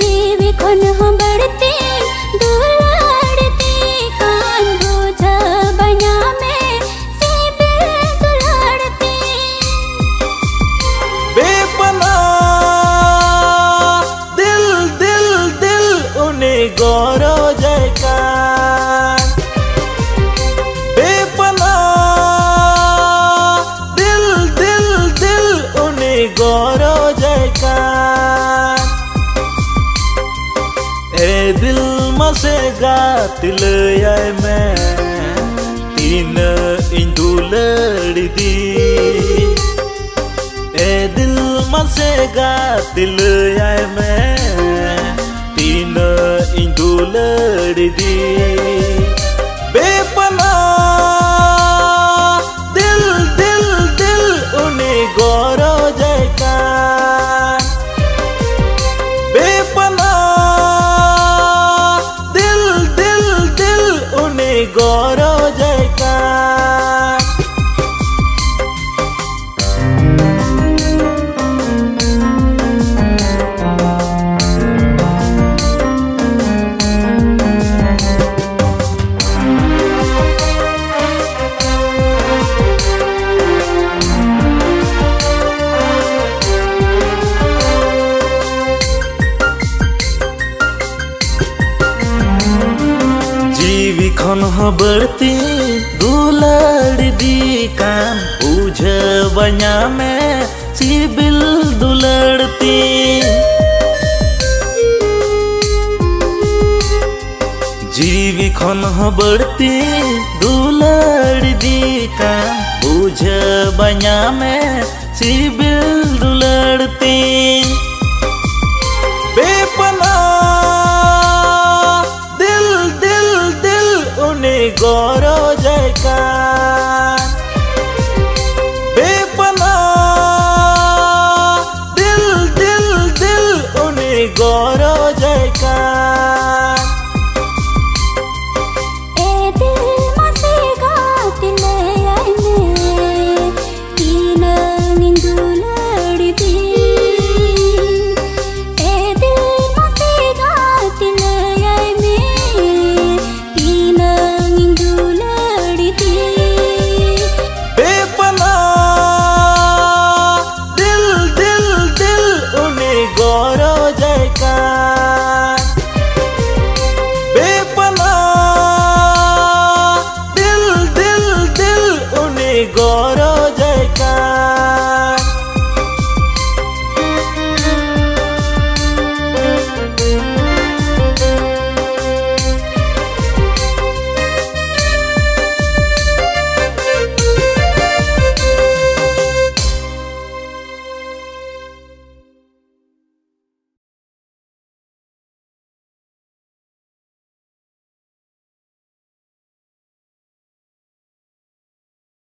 जीवी खन हम बढ़ती दुलाड़ती कान बोझा बना में सीबिल दुलाड़ती बेपना दिल दिल दिल उन्हें गौरव जयकार बेपना दिल दिल दिल उन्हें गौरव जयकार ए दिल मसे गातिल आए मैं तीन इंदु लड़दी ए दिल मसे गातिल आए मैं तीन इंदु लड़दी बेपना दिल दिल दिल उन्हें गौरव जयकार बेपना दिल दिल दिल उन्हें गौरव जयकार जीवी खन बढ़ती दुलड़दी कान बुझ बना में सीबिल दुलड़ती जीवी खन बढ़ती दुलड़दी कान बुझ बना में सीबिल दुलड़ती बेपना दिल दिल दिल उन्हें गौरव जयकार बेपना दिल दिल दिल उन्हें गौरव जयकार।